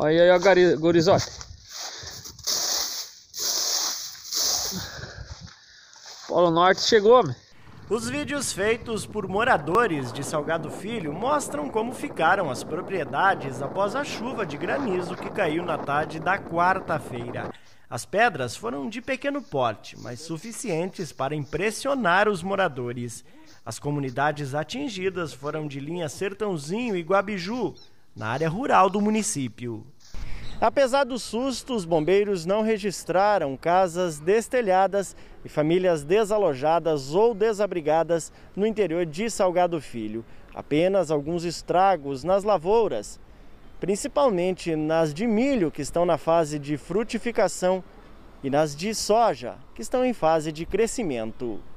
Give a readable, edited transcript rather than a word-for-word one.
Olha aí, ó, gurizote. Polo Norte chegou, meu. Os vídeos feitos por moradores de Salgado Filho mostram como ficaram as propriedades após a chuva de granizo que caiu na tarde da quarta-feira. As pedras foram de pequeno porte, mas suficientes para impressionar os moradores. As comunidades atingidas foram de Linha Sertãozinho e Guabiju, na área rural do município. Apesar do susto, os bombeiros não registraram casas destelhadas e famílias desalojadas ou desabrigadas no interior de Salgado Filho. Apenas alguns estragos nas lavouras, principalmente nas de milho, que estão na fase de frutificação, e nas de soja, que estão em fase de crescimento.